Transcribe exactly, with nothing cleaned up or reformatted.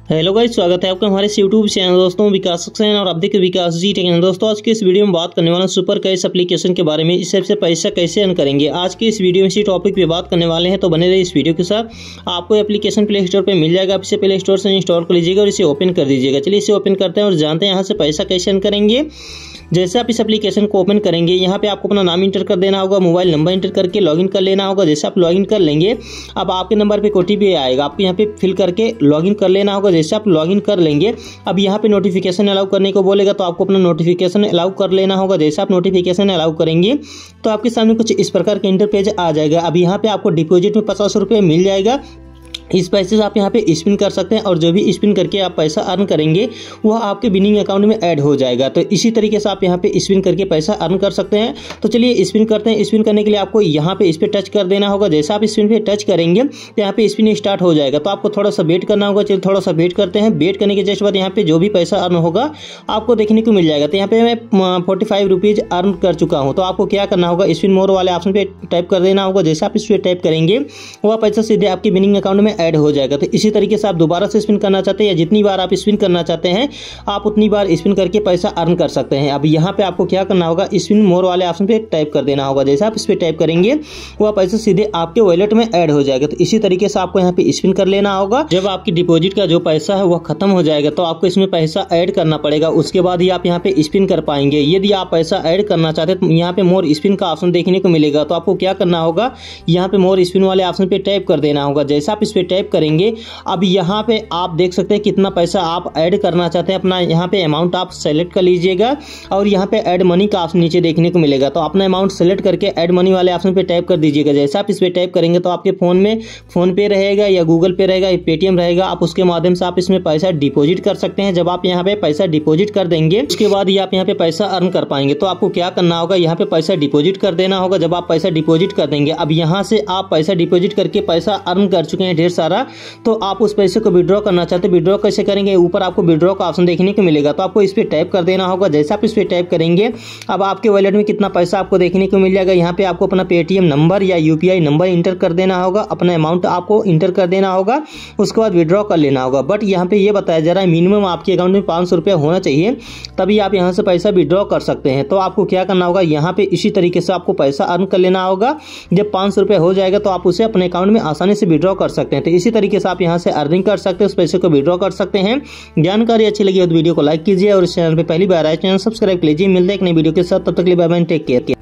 Hello guys, स्वागत है आपका हमारे इस यूट्यूब चैनल दोस्तों विकास सक्सेन और आप देखिए विकास जी टेक। दोस्तों आज की इस वीडियो में बात करने वाला सुपर कैश एप्लीकेशन के बारे में, इस ऐप से पैसा कैसे अर्न करेंगे। आज की इस वीडियो में इसी टॉपिक पे बात करने वाले हैं, तो बने रहिए इस वीडियो के साथ। आपको एप्लीकेशन प्ले स्टोर पर मिल जाएगा, आप इसे प्ले स्टोर से इंस्टॉल कर लीजिएगा और इसे ओपन कर दीजिएगा। चलिए इसे ओपन करते हैं और जानते हैं यहाँ से पैसा कैसे अर्न करेंगे। जैसे आप इस एप्लीकेशन को ओपन करेंगे, यहाँ पे आपको अपना नाम इंटर कर देना होगा, मोबाइल नंबर इंटर करके लॉगिन कर लेना होगा। जैसे आप लॉगिन कर लेंगे, अब आपके नंबर पे ओटीपी आएगा, आपको यहाँ पे फिल करके लॉगिन कर लेना होगा। जैसे आप लॉगिन कर लेंगे, अब यहाँ पे नोटिफिकेशन अलाउ करने को बोलेगा, तो आपको अपना नोटिफिकेशन अलाउ कर लेना होगा। जैसे आप नोटिफिकेशन अलाउ करेंगे तो आपके सामने कुछ इस प्रकार का इंटरपेज आ जाएगा। अब यहाँ पे आपको डिपॉजिट में पचास रुपये मिल जाएगा। इस पैसे से आप यहाँ पे स्पिन कर सकते हैं और जो भी स्पिन करके आप पैसा अर्न करेंगे वह आपके विनिंग अकाउंट में ऐड हो जाएगा। तो इसी तरीके से आप यहाँ पे स्पिन करके पैसा अर्न कर सकते हैं। तो चलिए स्पिन करते हैं। स्पिन करने के लिए आपको यहाँ पे इस पे टच कर देना होगा। जैसे आप स्पिन पे टच करेंगे तो यहाँ पे स्पिन स्टार्ट हो जाएगा। तो आपको थोड़ा सा वेट करना होगा। चलिए थोड़ा सा वेट करते हैं। वेट करने के जस्ट बाद यहाँ पे जो भी पैसा अर्न होगा आपको देखने को मिल जाएगा। तो यहाँ पे मैं फोर्टी फाइव रुपीज़ अर्न कर चुका हूँ। तो आपको क्या करना होगा, स्पिन मोर वाले ऑप्शन पे टाइप कर देना होगा। जैसे आप इस पे टाइप करेंगे वह पैसा सीधे आपके विनिंग अकाउंट में ऐड हो जाएगा। तो इसी तरीके से आप दोबारा से स्पिन करना चाहते हैं या जितनी बार आप स्पिन करना चाहते हैं आप उतनी बार स्पिन करके पैसा अर्न कर सकते हैं। अब यहाँ पे आपको क्या करना होगा, स्पिन मोर वाले ऑप्शन पे टाइप कर देना होगा। जैसे आप इस पे टाइप करेंगे वह पैसा सीधे आपके वॉलेट में ऐड हो जाएगा। तो इसी तरीके से आपको यहाँ पे स्पिन कर लेना होगा। जब आपकी डिपॉजिट का जो पैसा है वह खत्म हो जाएगा तो आपको इसमें पैसा ऐड करना पड़ेगा। उसके बाद ही आप यहाँ पे स्पिन कर पाएंगे। यदि आप पैसा ऐड करना चाहते हैं तो यहाँ पे मोर स्पिन का ऑप्शन देखने को मिलेगा। तो आपको क्या करना होगा, यहाँ पे मोर स्पिन वाले ऑप्शन पे टाइप कर देना होगा। जैसे आप इस पे टाइप करेंगे, अब यहाँ पे आप देख सकते हैं कितना पैसा आप ऐड करना चाहते हैं। अपना यहाँ पे अमाउंट आप सेलेक्ट कर लीजिएगा और यहाँ पे ऐड मनी का ऑप्शन नीचे देखने को मिलेगा। तो अपना अमाउंट सेलेक्ट करके ऐड मनी वाले ऑप्शन पे टाइप कर दीजिएगा। जैसे आप इस पे टाइप करेंगे तो आपके फोन में फोन पे रहेगा या गूगल पे रहेगा या पेटीएम रहेगा, आप उसके माध्यम से आप इसमें पैसा डिपोजिट कर सकते हैं। जब आप यहाँ पे पैसा डिपोजिट कर देंगे उसके बाद ही आप यहाँ पे पैसा अर्न कर पाएंगे। तो आपको क्या करना होगा, यहाँ पे पैसा डिपोजिट कर देना होगा। जब आप पैसा डिपोजिट कर देंगे, अब यहाँ से आप पैसा डिपोजिट करके पैसा अर्न कर चुके हैं ढेर सारा, तो आप उस पैसे को विड्रॉ करना चाहते हैं। विड्रॉ कैसे करेंगे, ऊपर आपको विड्रॉ का ऑप्शन देखने को मिलेगा। तो आपको इस पे टाइप कर देना होगा। जैसे आप इस पे टाइप करेंगे, अब आपके वॉलेट में कितना पैसा आपको देखने को मिल जाएगा। यहाँ पे आपको अपना पेटीएम नंबर या यूपीआई नंबर इंटर कर देना होगा, अपना अमाउंट आपको इंटर कर देना होगा, उसके बाद विड्रॉ कर लेना होगा। बट यहाँ पे ये बताया जा रहा है मिनिमम आपके अकाउंट में पाँच सौ रुपया होना चाहिए, तभी आप यहाँ से पैसा विड्रॉ कर सकते हैं। तो आपको क्या करना होगा, यहाँ पे इसी तरीके से आपको पैसा अर्न कर लेना होगा। जब पाँच सौ रुपया हो जाएगा तो आप उसे अपने अकाउंट में आसानी से विड्रॉ कर सकते हैं। तो इसी तरीके से आप यहाँ से अर्निंग कर सकते हैं, उस पैसे को विड्रॉ कर सकते हैं। जानकारी अच्छी लगी हो तो वीडियो को लाइक कीजिए और इस चैनल पे पहली बार आए चैनल सब्सक्राइब कीजिए। मिलते हैं एक नई वीडियो के साथ, तब तक के लिए बाय बाय, टेक केयर।